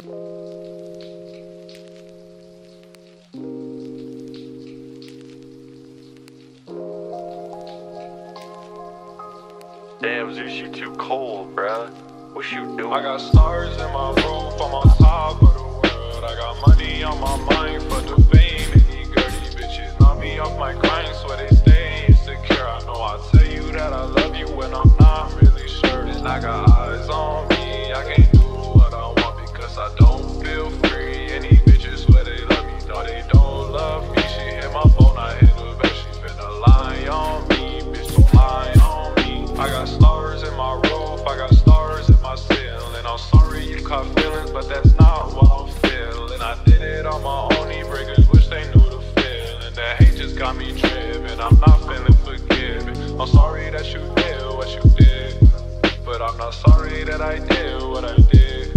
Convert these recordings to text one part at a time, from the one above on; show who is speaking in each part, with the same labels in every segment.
Speaker 1: Damn, Zeus, you too cold, bruh. What you doing?
Speaker 2: I got stars in my roof, I'm on top of the world. I got money on my mind for the fame. And these girly bitches knock me off my grind, so they stay insecure. I know I tell you that I love you when I'm not really sure. And I got eyes on me, I can't do what I want because I don't feel free. And these bitches swear they love me, no they don't love me. She hit my phone, I hit her back, she finna lie on me. Bitch, don't lie on me. I got stars in my roof, I got stars in my ceiling. I'm sorry you caught feelings, but that's not what I'm feeling. I did it on my own, these breakers wish they knew the feeling. That hate just got me driven, I'm not feeling forgiven. I'm sorry that you did what you did, but I'm not sorry that I did what I did.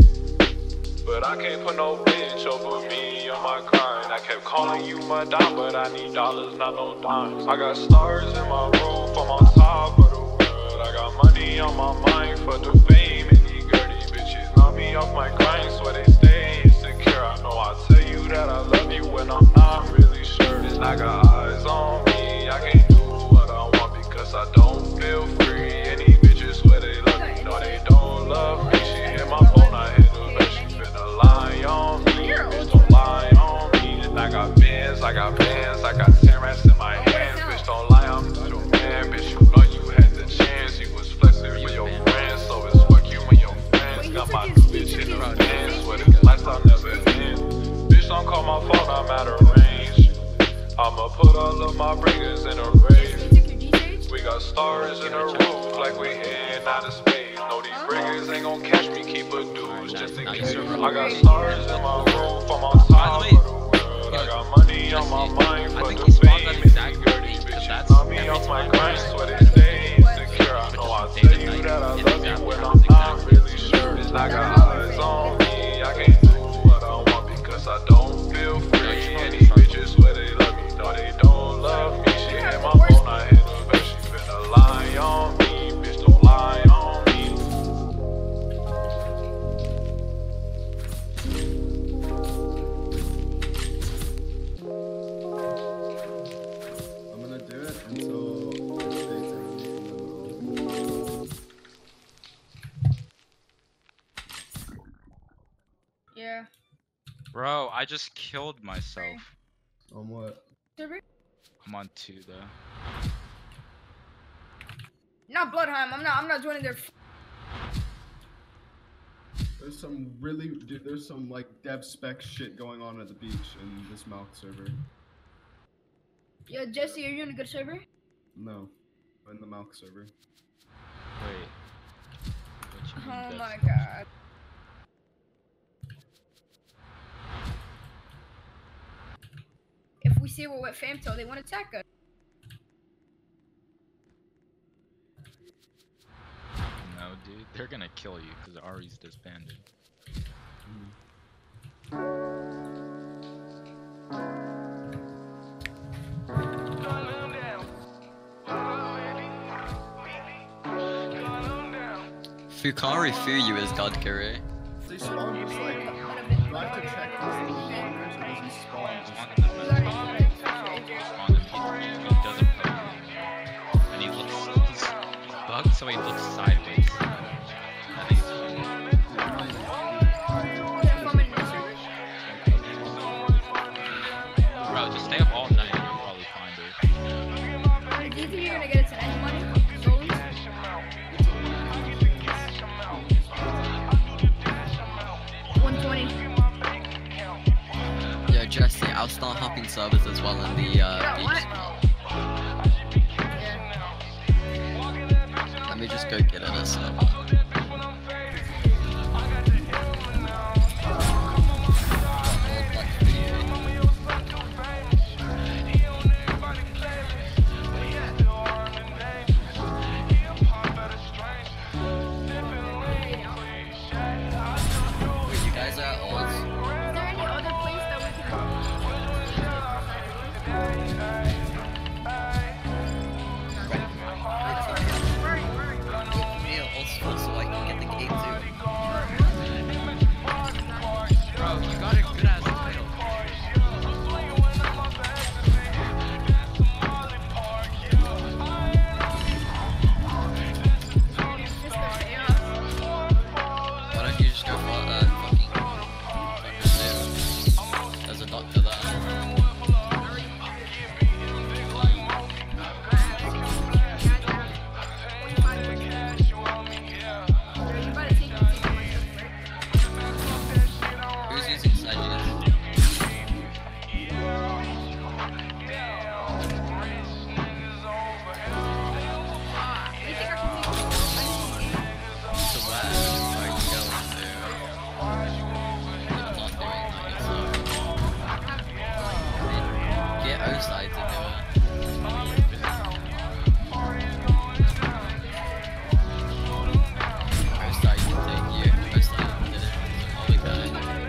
Speaker 2: But I can't put no bitch over me on my grind. I kept calling you my dime, but I need dollars, not no dimes. I got stars in my roof, I'm on top of the world. I got money on my mind for the fame. And these girly bitches knock me off my grind, so they stay insecure. I know I tell you that I love you when I'm not really sure. And I got eyes on me, I can't do what I want because I don't feel free. And these bitches swear they love me, no they don't love me. She hit my phone, I hit her back, she finna lie on me. Bitch, don't lie on me. And I got bands, I got bands, I got 10 rats in my hands. Bitch, don't lie, I'm not your man. Bitch, you know you had the chance. You was flexing for your friends, so it's fuck you and your friends. Got my new bitch in her dance, where the lifestyle never ends. Bitch, don't call my phone, I'm out of range. I'ma put all of my bringers in a rave. We got stars in the roof, like we in outer space. No, these bringers ain't gon' catch me, keep a dudes just in case. I got stars in my roof, I'm on top of the world. I got money on my mind for the fame. And these girly bitches knock me off my grind, so they stay insecure. I know I tell you that I love you when I'm not really sure. And I got eyes on me, I can't do what I want because I don't feel free. And these bitches swear they love me, no they don't love me. She hit my phone, I hit her back, she finna lie on me. Bitch, don't lie on me.
Speaker 3: I'm gonna do it until it stays in the middle.
Speaker 4: Yeah.
Speaker 5: Bro, I just killed myself.
Speaker 3: On what?
Speaker 4: Server?
Speaker 5: I'm on 2 though.
Speaker 4: Not Bloodheim. I'm not joining their.
Speaker 3: There's some really, dude, there's some like dev spec shit going on at the beach in this Malk server.
Speaker 4: Yo, Jesse, are you in a good server?
Speaker 3: No, I'm in the Malk server.
Speaker 5: Wait. What you mean
Speaker 4: Oh
Speaker 5: that's-
Speaker 4: my god. If we say we're with Famto, they want to attack us.
Speaker 5: No, dude, they're gonna kill you because Ari's disbanded.
Speaker 6: Fukari Fuyu is God Carry.
Speaker 3: They spawn just like, do I have to check these little corners or does he spawn just
Speaker 5: Spawned in the middle. Spawned in he doesn't poke. And he looks, he's bugged, so he looks sideways. I think it's funny. Bro, just stay up all night and you'll probably find it.
Speaker 4: Do you think you're gonna get it tonight, money? Solely? 120.
Speaker 6: Yo, Jesse, I'll start hopping servers as well in the beach. Let me just go get it a server. Wait, you guys are at Oz?
Speaker 4: Is there any other place that we can
Speaker 5: Bye.